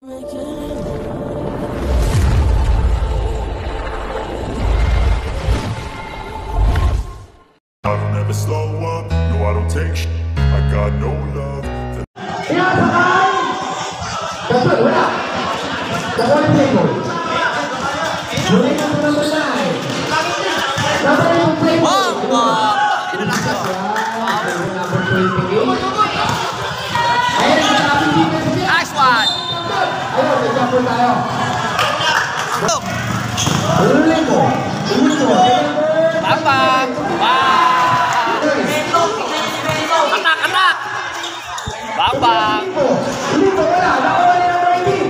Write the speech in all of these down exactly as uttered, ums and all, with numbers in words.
I don't ever slow up, no I don't take sh**, I got no love. Dapat wala. Dapat yung play goal. Muli ka sa number nine. Dapat yung play goal. Number twenty-eight. Ayan, nagkakapin defense niya. Nice one! Ayun, nag-jumper tayo. Muli ko. Muli ko. Bang-bang! Atak! Atak! Bang-bang! Muli ko, wala. Nakawala yung number eighteen.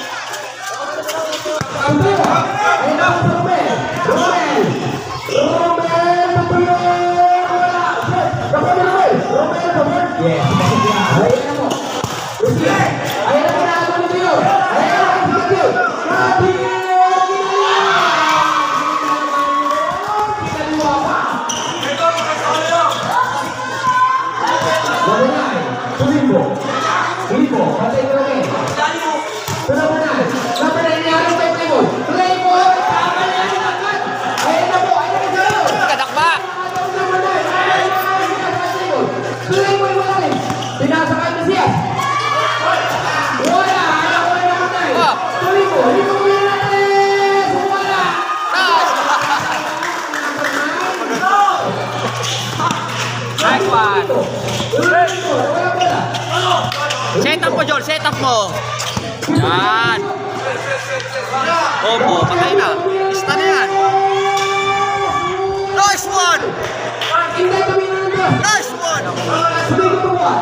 Ang dito. Ayun ako sa Romel. Romel. Romel. Romel. Wala. Romel. Romel. Romel. Romel. Yes. Ayun ako. Ayun ako na ako nito yun. Ayun ako nito yun. Grabe. Tumibo. Tumibo. Patay ko rin. Tumibo na. Number nine niya. Anong kay Playboy? Playboy! Tama na yan agad. Ayun na po. Ayun na sa'yo. Kadakba! Playboy wala rin. Pinasa kay Mesias. Wala. Ayaw ko rin naman tayo. Tumibo. Hindi ko rin natin. Wala. Nice one! Tumibo. Wala wala. Set up mo, Joel. Set up mo. Yan. Opo, patay na. Ista na yan. Nice one! Hindi kami nandun. Nice one! Tumibo po ba?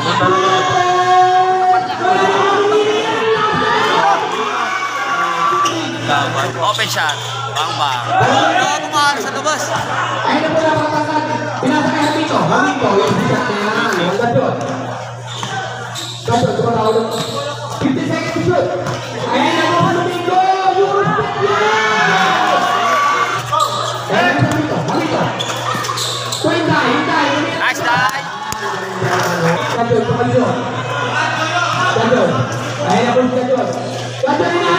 Open shot. Bang-bang. Ano kumahal sa labas? Ayun na po na kapatid. Pinasa kay Hamito. Hamito. Yung shot na yan. Wala yun. Dapat ito na ulit. fifty seconds to shoot. Ayun na po Hamito. Yung respect yan. Ayun na Hamito. Hamito. Kwenta. Hintay. Nice die. Kadyon. Kadyon. Kadyon. Ayun na po si Kadyon. Kadyon na.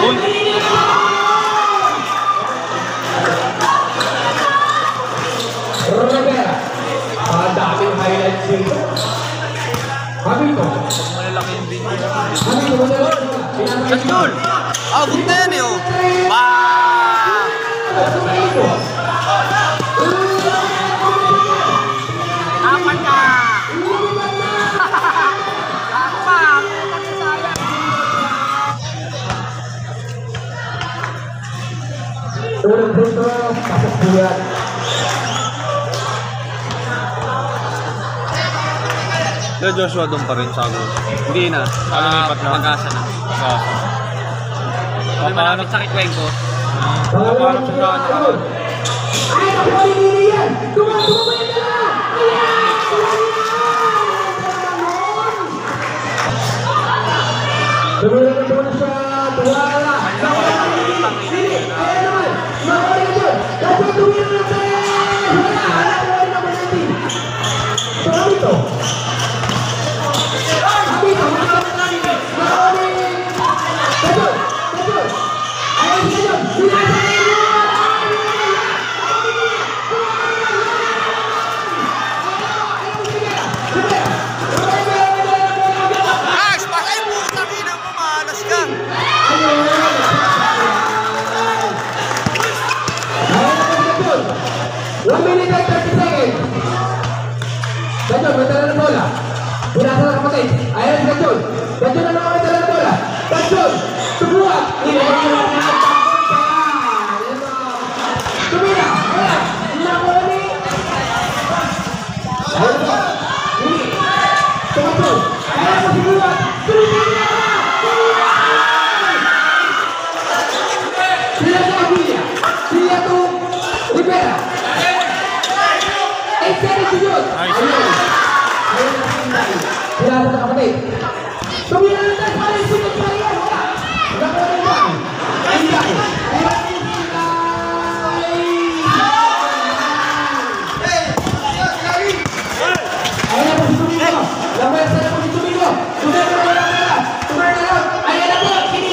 Rivera. Ang daming highlights dito. Hamito. Malalaki yung video. Hamito, malalaki. Shot goal! Ah, good na yan eh oh. Bang! Apat ka! Apat! Unang punto, pasok bulan. Pero Joshua doon pa rin sa agos. Hindi na. Ano lipat na? Pag-asa na. Oo. May malapit sa kitwengko. Paano siya na nakaroon? Ay, nakuha ni Nini yan! Tumawa, tumawa yan na! Ayan! Tumulong na doon siya! Tuwala! Nawala ni Nini! Ayan naman! Nawala ka dyan! Dapat tumulong na tayo! Wala! Nawala na ba natin? Ito ito! Hamito! Nawala ni... Kadyon! Kadyon! Ayan si Kadyon! Sinasa ni Nini! Ash! Patay mo! Tangina mo! Malas ka! one minute and thirty seconds. Gadyon, may tala ng bola. Binasa na kapatid. Ayan si Gadyon. Gadyon na naman may tala ng bola. Gadyon! Subukan! Ilagay nyo lang na. Tumira! Wala! Nakuha ni... Ayan po. Hindi. Tumatol. Ayan po si Buwan. Tumira! Sila sa Aguilla. Sila to Rivera. eight seconds to shoot. Ayun. Ayun na pinay. Sila sa kapatid. Tumira na tayo. Paling sikat pa yan. Wala. Nakuha ni Buwan. Pinay. Ayun. Ayan po si Tumigo. Lamay sa po si Tumigo. Tumigo na wala pera. Tumigo na lang. Ayan na po.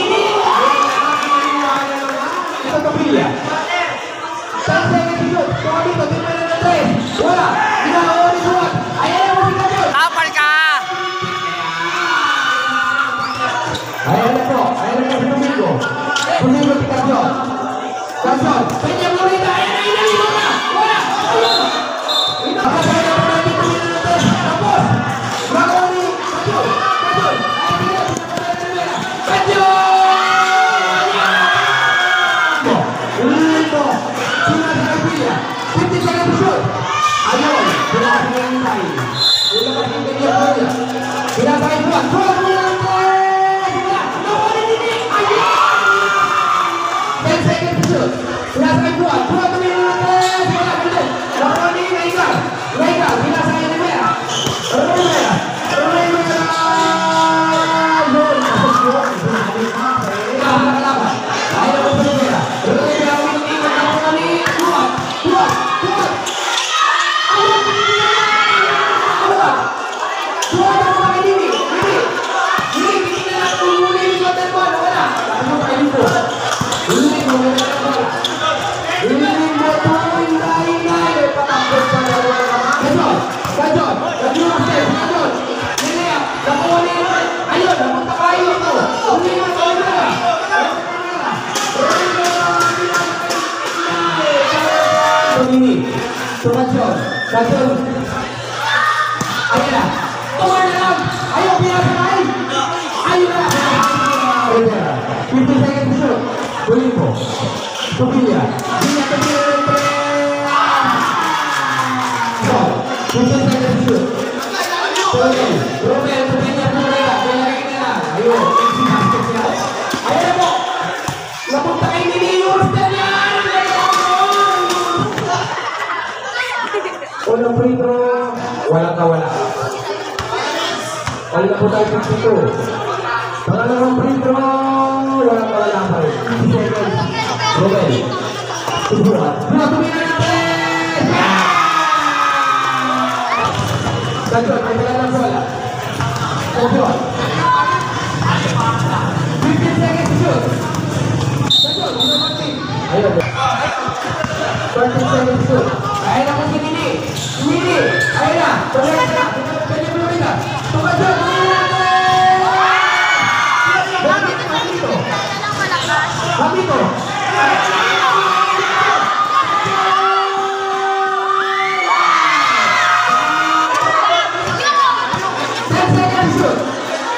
Ayan na po. Ayan na po si Domingo. Domingo si Casyon. Casyon. Kanya mo rin. Ayan na, inali mo na. Wala. Ayun. Nakasaya na po natin kung yun na ito. Tapos. Magawa ni Casyon. Casyon. Casyon. Ulito. Sina sa Kapilya. fifty seconds to shoot. Ayun. Pinasok na yung tayo. Wala ka yung ganyan po niya. Pinasok yung buwan. Buwan mo lang po. ten seconds to shoot. Pinasok yung buwan. Buwan mo lang po. Wala ka din. Nakuha ni Raigar. Raigar. Pinasok yung Rivera. Rivera. Rivera. Yun. Pasok yun. Pinasok na kalaban. Ayaw ko sa Rivera. Rivera. Winning. Nakuha ni Buwan. Buwan. Buwan. Ayun. Buwan. Buwan ako kay Dini. Dini. Dini. Dini na lang. Umuli ni Jordan Ball. Wala. Ano kayo dito? Dini. Dini. Dini. Dini. Patapos sa dalawa naman. Gajon. Gajon. Gajon. Gajon. Dini. Nakuha ni. Ayun. Napunta kayo ito. Uli na sa Rivera. Dini. So Gajon. Gajon. Ayun na. Tuwan na lang. Ayaw pinasakay. Ayun na. Rivera. fifty seconds to shoot. Domingo. Sofia. Dini akan pinasakay. So, fifty seconds to shoot. Romel. Romel. Romel. Romel. Romel. Ayun. Easy basket siya. Ayun na po. Napunta kay Dini. Houston yan. Unang free throw. Walang kawala. Kali na po tayo fifty-two. Pangalawang free throw. Walang kawala pa rin. fifty seconds. Romel. Tubuhan. Buwan. Tumina natin. Gajon. May wala lang wala. Tubuhan. fifteen seconds to shoot. Gajon. Ayun. thirty seconds to shoot. Ayun na po si Dini. Dini. Ayun na. Tuloy na. Kanya mo rin na. Tumajon. Bakit? Bakito. Bakito. ten seconds to shoot.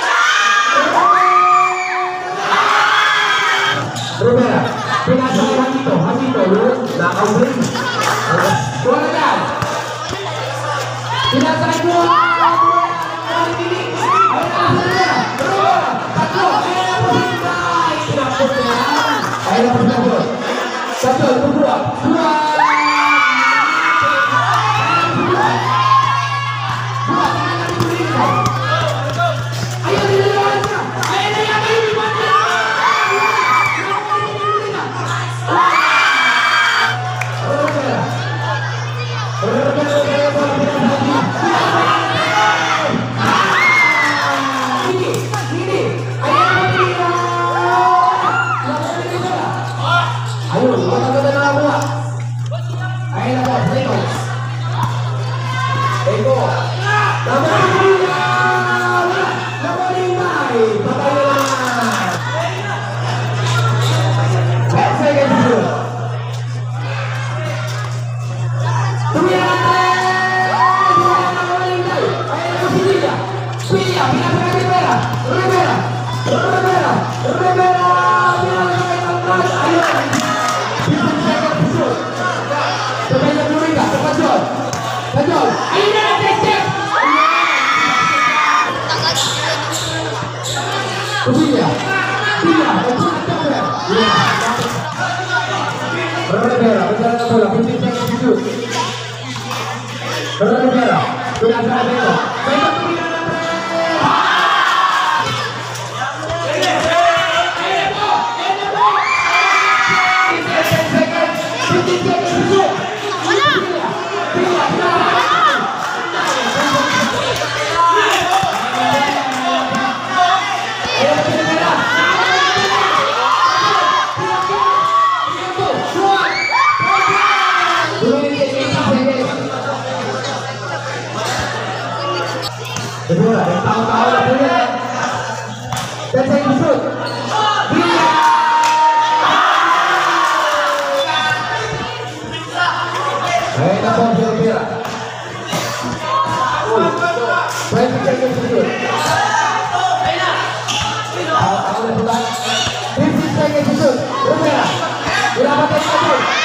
Rivera. Pinasa kay Hakito. Hakito. Yun. Naka-win. Buwan na yan. Pinasa kay Buwan. Buwan. Dini. Ayun na. Rivera. Rivera. Tatlo. Ayun na po. Pinapos na yan. Ayun na po. Gajon. Gajon. Buwan. Buwan. Buwan. Buwan. Ayun. Nilalawan siya. Ayun na yan. Ayun na yan. Ayun, mataganda na ako. Ayun na po, Eko. Eko. Nabalina! Nabalina! Patay na naman. ten seconds to shoot. Tumira natin! Tumira na Nabalina! Ayun na po si Villa. Villa, pinasa kay Rivera. Rivera. Rivera. Rivera. Pinasa kay Tangkad. Ayun. fifteen seconds to shoot. Sabay na Florida. Sa Gajon. Gajon. Ayun na! Step! Villa. Villa. Gajon. Gajon. Rivera. Rivera na bola. fifteen seconds to shoot. Rivera. Pinasa kay Beto. Beto. Tumira na pre! shoot. Dia. Hey, nabong Silvira. twenty seconds to shoot. Ako na bulan. fifteen seconds to shoot. Rivera. Wala pa tayo.